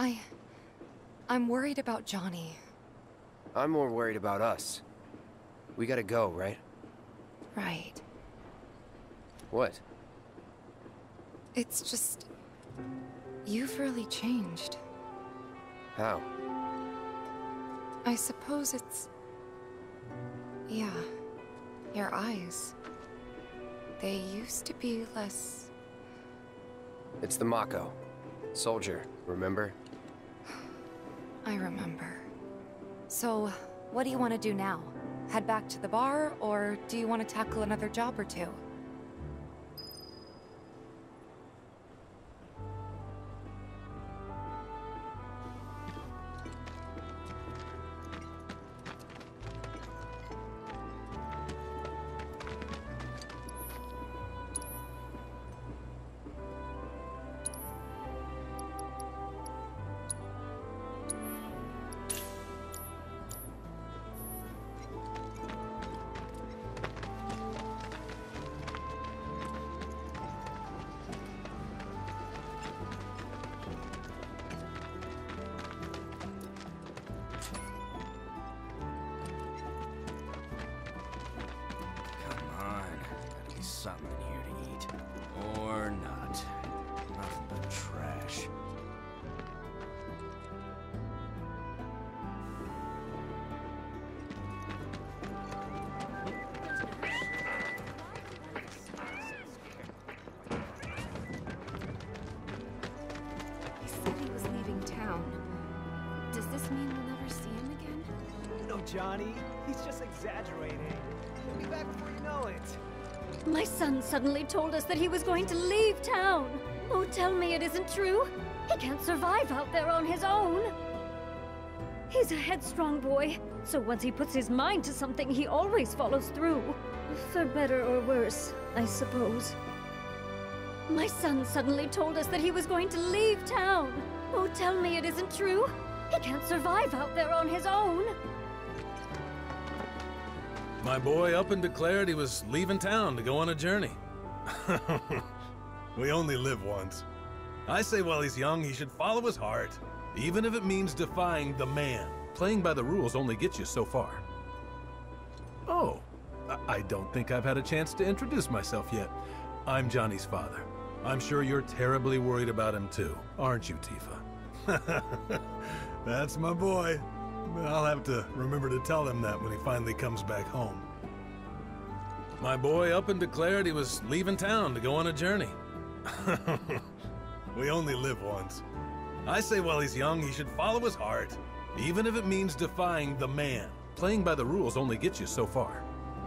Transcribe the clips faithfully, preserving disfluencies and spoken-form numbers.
I... I'm worried about Johnny. I'm more worried about us. We gotta go, right? Right. What? It's just... You've really changed. How? I suppose it's... Yeah. Your eyes. They used to be less... It's the Mako. Soldier, remember? I remember. So, what do you want to do now? Head back to the bar, or do you want to tackle another job or two? Something in here to eat. Or not. Nothing but trash. He said he was leaving town. Does this mean we'll never see him again? No, Johnny. He's just exaggerating. He'll be back before you know it. My son suddenly told us that he was going to leave town. Oh, tell me it isn't true. He can't survive out there on his own. He's a headstrong boy, so once he puts his mind to something, he always follows through. For better or worse, I suppose. My son suddenly told us that he was going to leave town. Oh, tell me it isn't true. He can't survive out there on his own. My boy up and declared he was leaving town to go on a journey. We only live once. I say while he's young, he should follow his heart, even if it means defying the man. Playing by the rules only gets you so far. Oh, I, I don't think I've had a chance to introduce myself yet. I'm Johnny's father. I'm sure you're terribly worried about him too, aren't you, Tifa? That's my boy. I'll have to remember to tell him that when he finally comes back home. My boy up and declared he was leaving town to go on a journey. We only live once. I say while he's young, he should follow his heart, even if it means defying the man. Playing by the rules only gets you so far.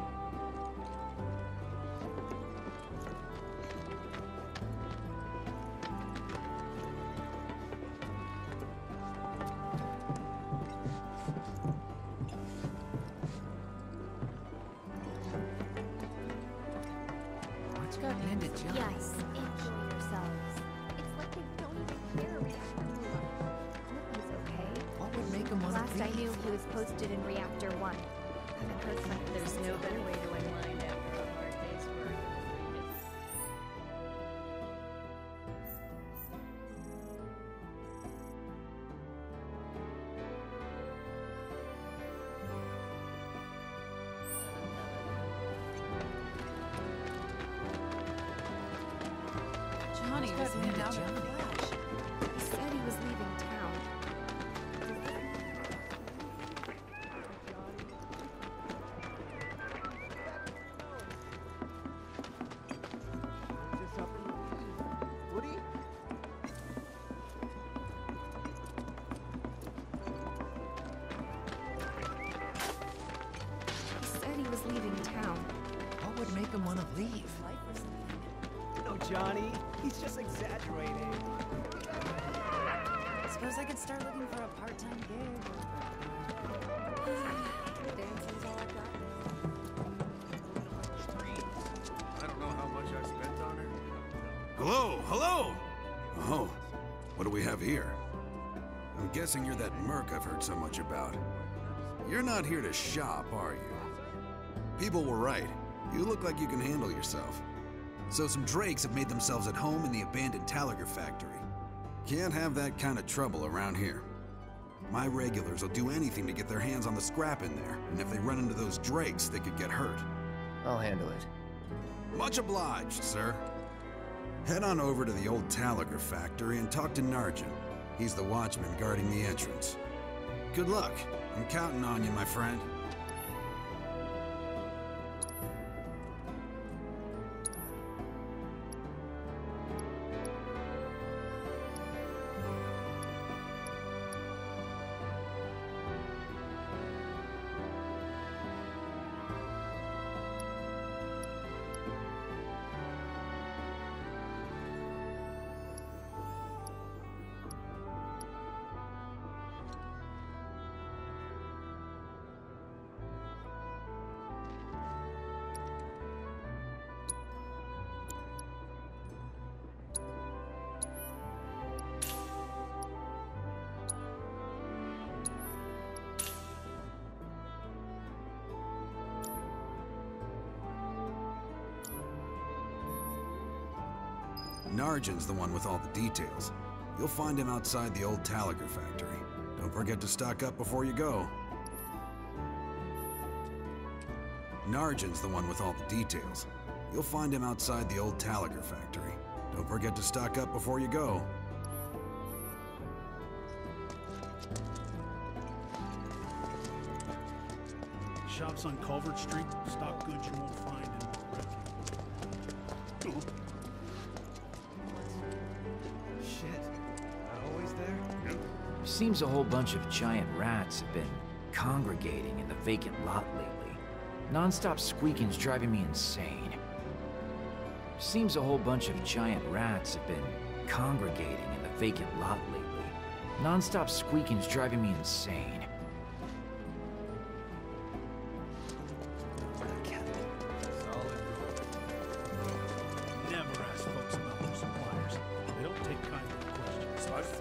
Yes, enjoy yourselves. It's like they don't even care Reactor one. He's okay. What would make him want Last to I leave? knew, he was posted in Reactor one. Haven't heard from him. There's no better way to unwind after a hard day's work than to read it. Johnny was in and out of the flash. He said he was leaving town. Woody? He said he was leaving town. What would make him want to leave? No, Johnny. He's just exaggerating. Suppose I could start looking for a part-time gig. Dancing's all I've got. I don't know how much I spent on her. Hello, hello! Oh, what do we have here? I'm guessing you're that merc I've heard so much about. You're not here to shop, are you? People were right. You look like you can handle yourself. So some drakes have made themselves at home in the abandoned Talager factory. Can't have that kind of trouble around here. My regulars will do anything to get their hands on the scrap in there, and if they run into those drakes, they could get hurt. I'll handle it. Much obliged, sir. Head on over to the old Talagraph factory and talk to Narjan. He's the watchman guarding the entrance. Good luck. I'm counting on you, my friend. Narjan's the one with all the details. You'll find him outside the old Talagraph factory. Don't forget to stock up before you go. Narjan's the one with all the details. You'll find him outside the old Talagraph factory. Don't forget to stock up before you go. Shops on Culvert Street stock goods you won't find in Redwood. Seems a whole bunch of giant rats have been congregating in the vacant lot lately. Non-stop squeaking's driving me insane. Seems a whole bunch of giant rats have been congregating in the vacant lot lately. Non-stop squeaking's driving me insane. Never ask folks about their suppliers. They don't take kindly to questions.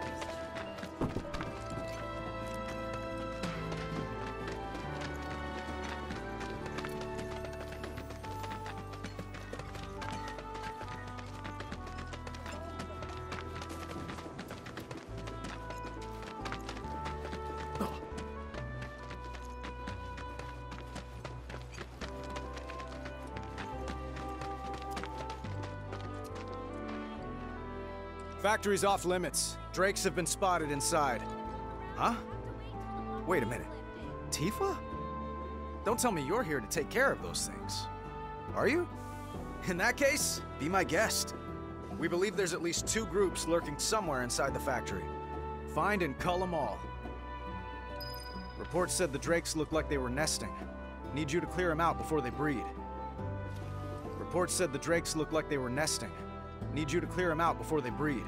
Factory's off limits. Drakes have been spotted inside. Huh? Wait a minute. Tifa? Don't tell me you're here to take care of those things. Are you? In that case, be my guest. We believe there's at least two groups lurking somewhere inside the factory. Find and cull them all. Reports said the Drakes looked like they were nesting. Need you to clear them out before they breed. Reports said the Drakes looked like they were nesting. Need you to clear them out before they breed.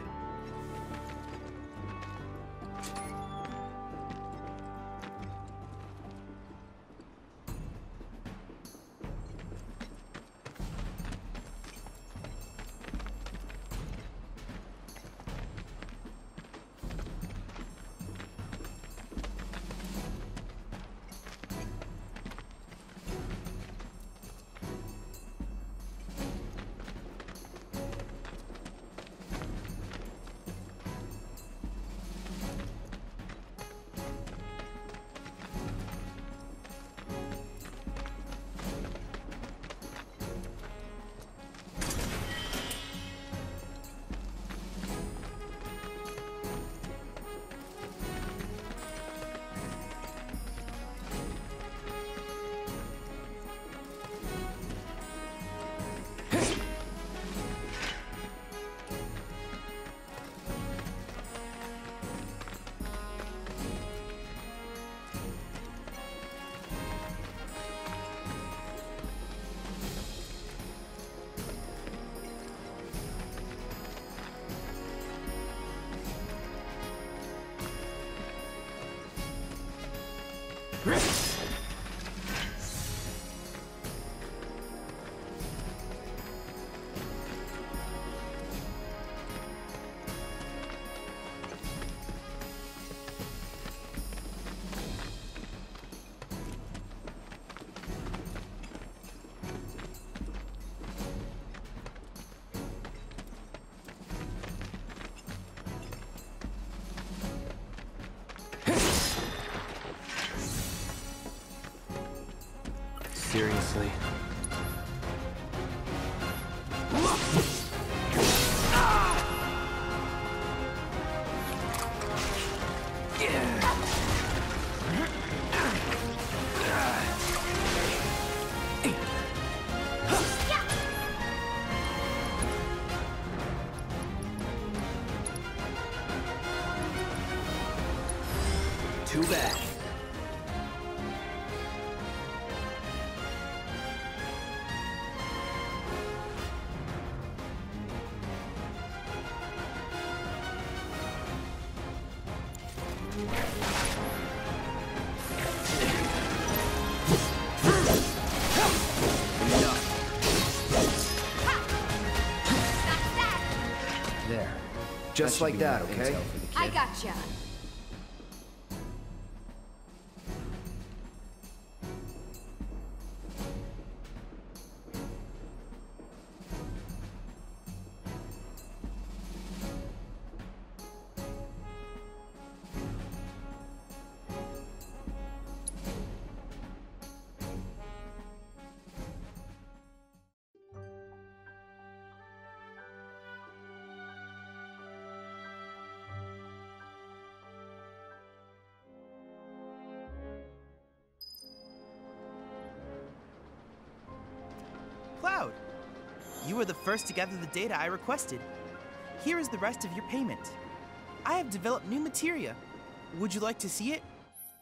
Seriously? Too bad. There. Just like that, okay? I gotcha. Cloud! You were the first to gather the data I requested. Here is the rest of your payment. I have developed new materia. Would you like to see it?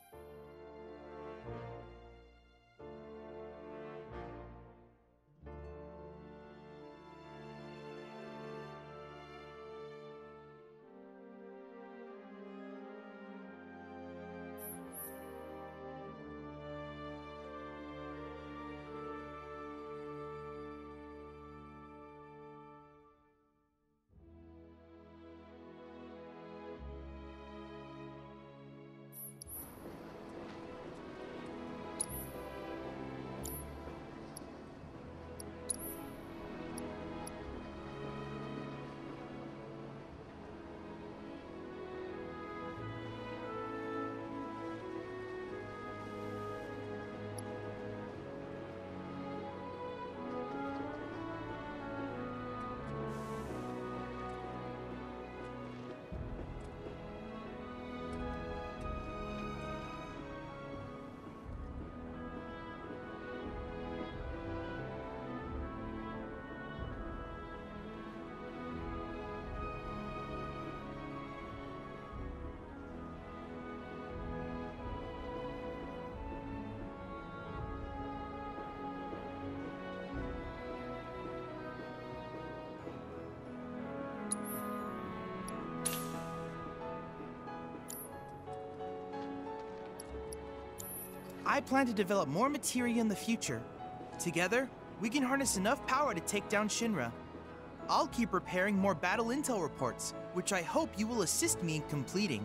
I plan to develop more materia in the future. Together, we can harness enough power to take down Shinra. I'll keep preparing more battle intel reports, which I hope you will assist me in completing.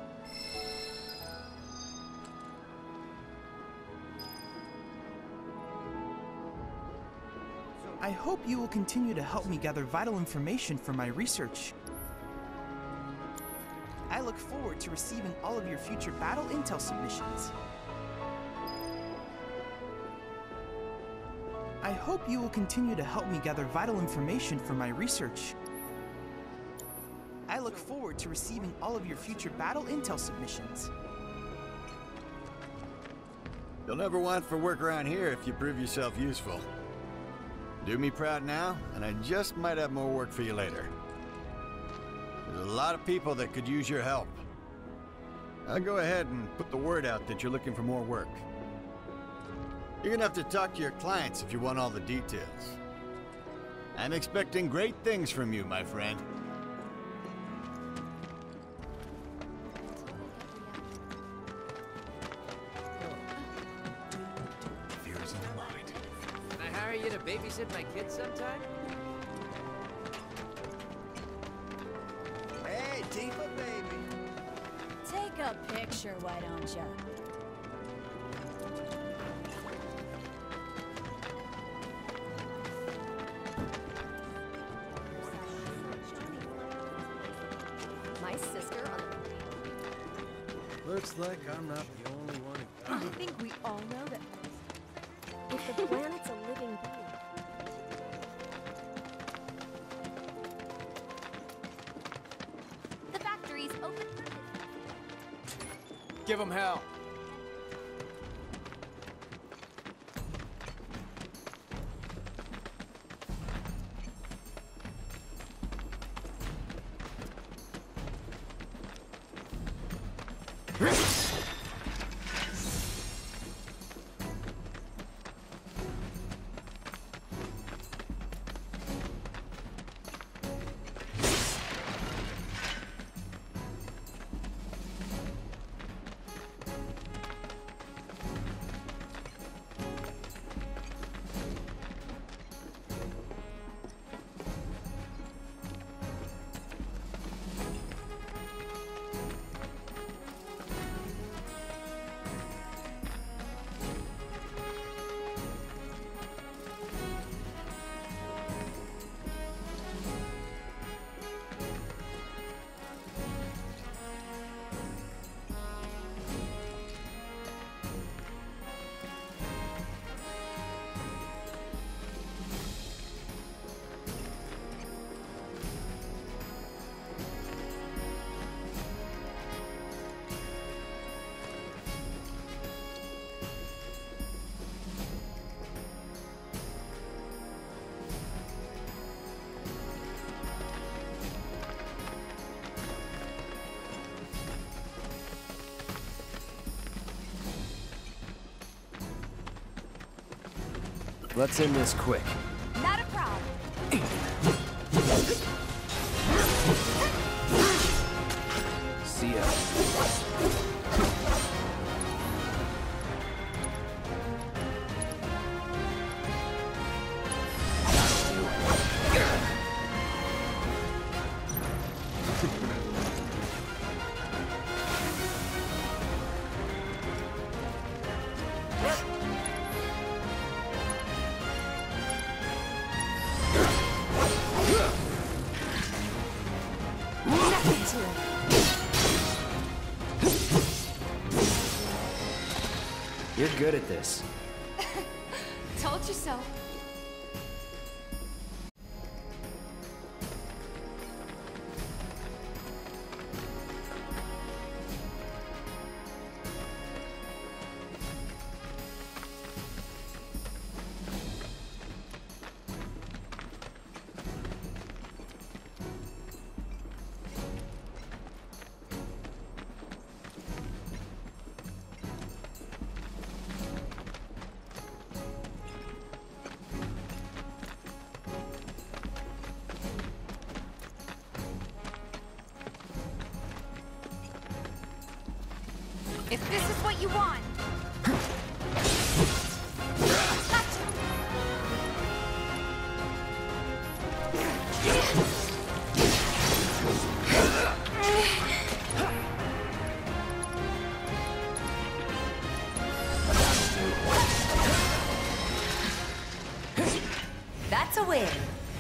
I hope you will continue to help me gather vital information for my research. I look forward to receiving all of your future battle intel submissions. I hope you will continue to help me gather vital information for my research. I look forward to receiving all of your future battle intel submissions. You'll never want for work around here if you prove yourself useful. Do me proud now, and I just might have more work for you later. There's a lot of people that could use your help. I'll go ahead and put the word out that you're looking for more work. You're gonna have to talk to your clients if you want all the details. I'm expecting great things from you, my friend. Fears in the mind. Can I hire you to babysit my kids sometime? Hey, Tifa, baby. Take a picture, why don't ya? My sister on Looks like I'm not the only one. I think we all know that if the planet's a living being. The factory's open for business. Give him hell. Let's end this quick. Not a problem. See ya. You're good at this. Told you so. If this is what you want. That's a win.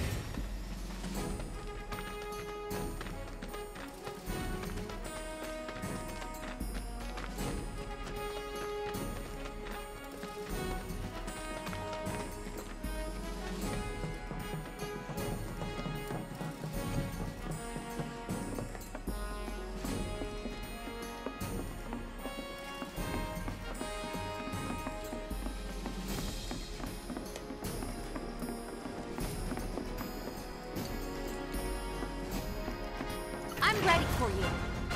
I'm ready for you.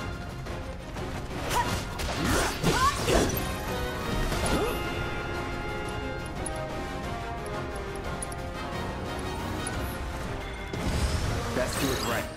Best do it right.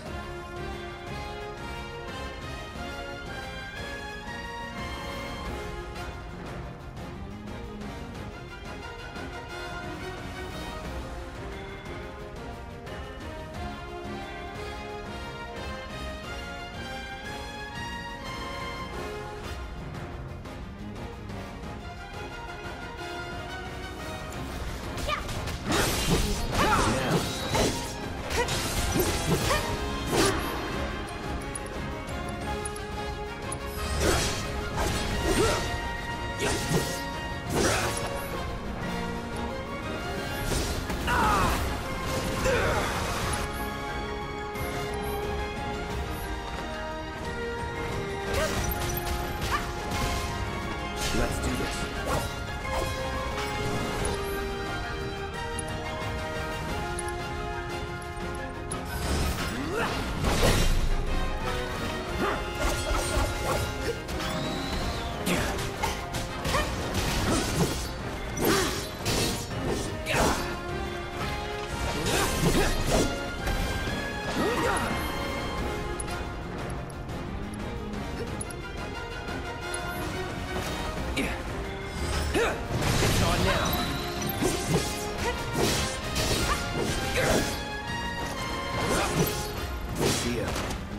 See ya.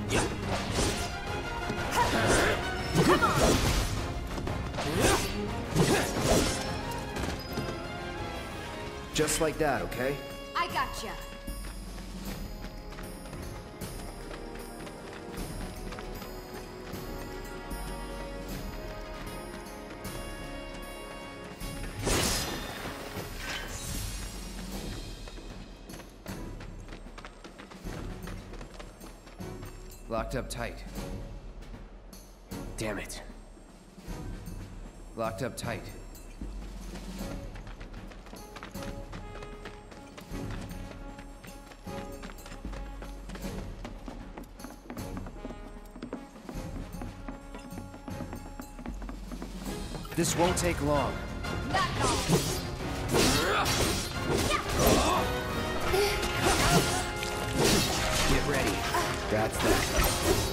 Come on! Just like that, okay? I gotcha. Locked up tight. Damn it. Locked up tight. This won't take long. Not at all. Get ready. That's that.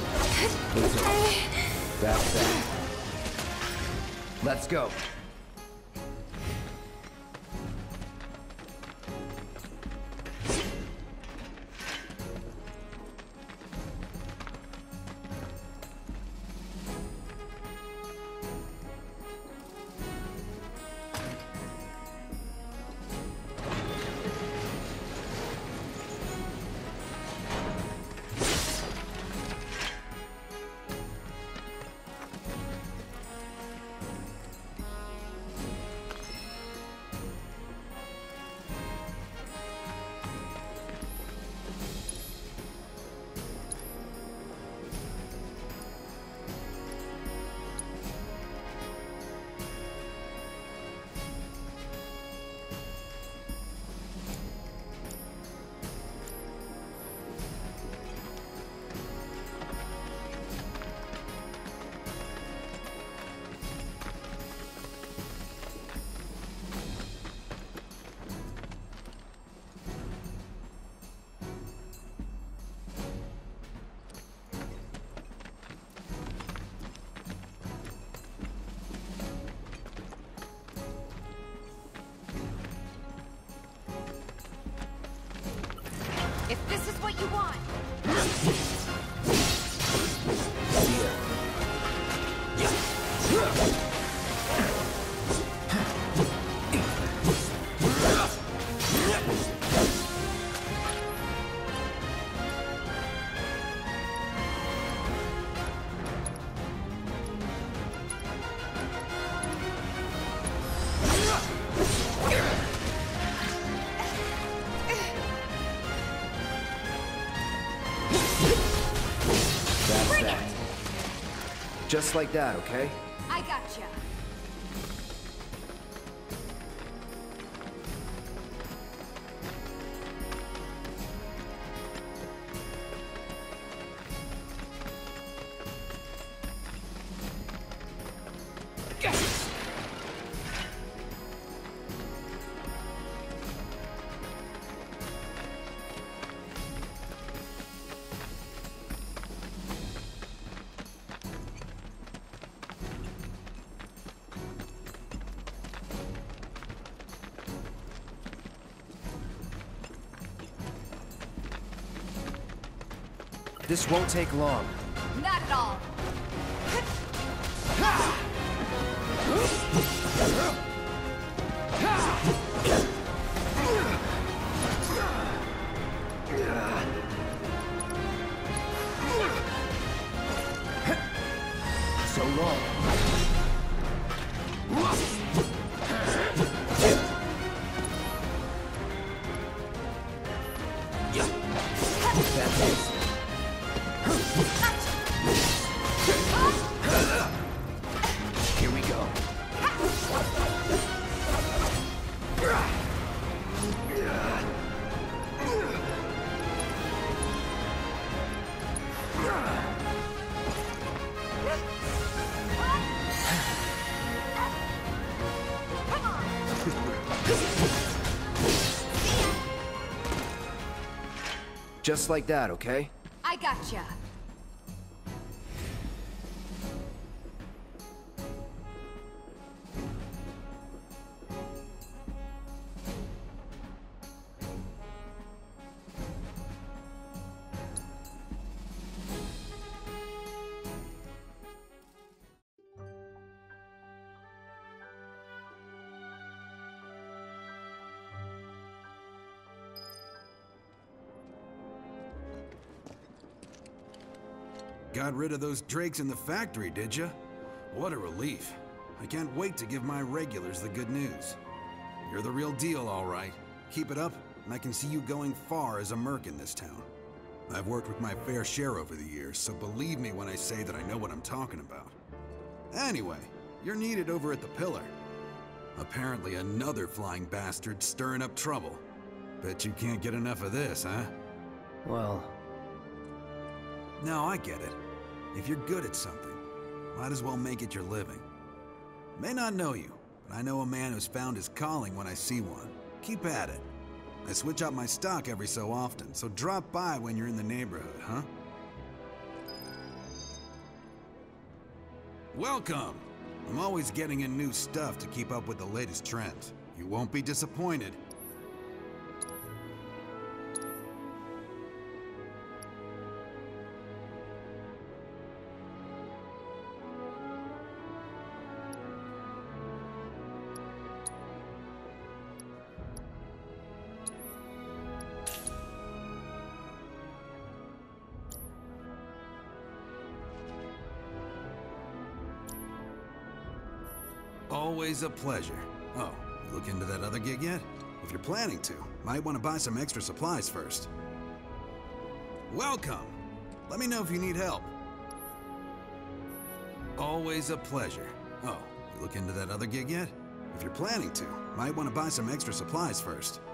That's that. Let's go. If this is what you want. Just like that, okay? I gotcha. This won't take long. Not at all. So long. That's it. Here we go. Just like that, okay? I gotcha. Got rid of those drakes in the factory, did ya? What a relief. I can't wait to give my regulars the good news. You're the real deal, all right. Keep it up, and I can see you going far as a merc in this town. I've worked with my fair share over the years, so believe me when I say that I know what I'm talking about. Anyway, you're needed over at the Pillar. Apparently another flying bastard stirring up trouble. Bet you can't get enough of this, huh? Well... No, I get it. If you're good at something, might as well make it your living. May not know you, but I know a man who's found his calling when I see one. Keep at it. I switch out my stock every so often, so drop by when you're in the neighborhood, huh? Welcome! I'm always getting in new stuff to keep up with the latest trends. You won't be disappointed. Always a pleasure. Oh, you look into that other gig yet? If you're planning to, might want to buy some extra supplies first. Welcome! Let me know if you need help. Always a pleasure. Oh, you look into that other gig yet? If you're planning to, might want to buy some extra supplies first.